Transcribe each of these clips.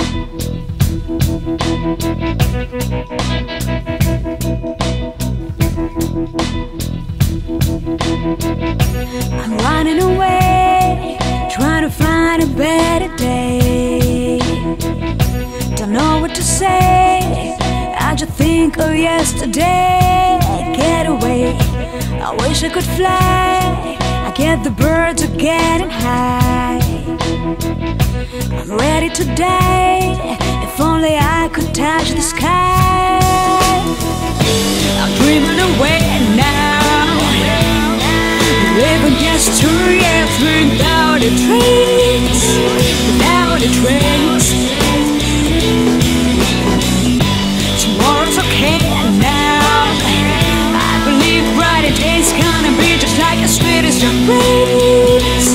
I'm running away, trying to find a better day. Don't know what to say, I just think of yesterday. Get away, I wish I could fly. I get the birds are getting high. I'm ready to die, if only I could touch the sky. I'm dreaming away now, living just 2 years without a trace, without a trace. Tomorrow's okay now, I believe brighter days gonna be just like the sweetest embrace.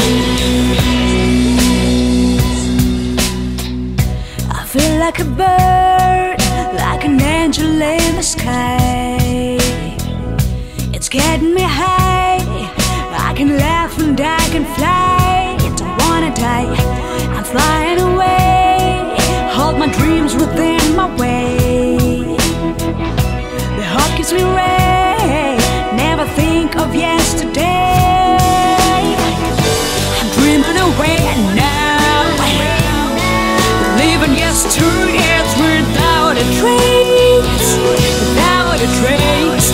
I feel like a bird, like an angel in the sky. It's getting me high, I can laugh and I can fly. Don't wanna die, I'm flying away. Hold my dreams within my way. The heart gives me ray, never think of yesterday. I'm dreaming away now, living just 2 years without a trace, without a trace.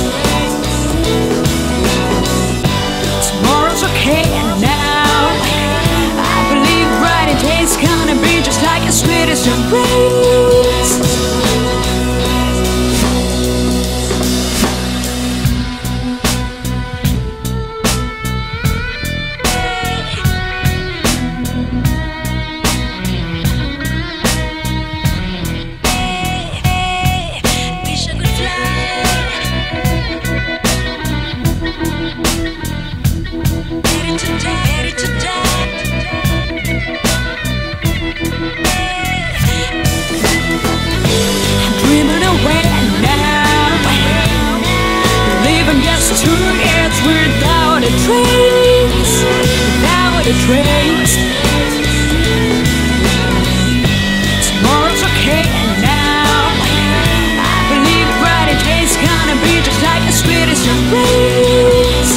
Tomorrow's okay now, I believe brighter days gonna be just like the sweetest embrace. Without a trace, without a trace. Tomorrow's okay now, I believe brighter days gonna be just like the sweetest embrace.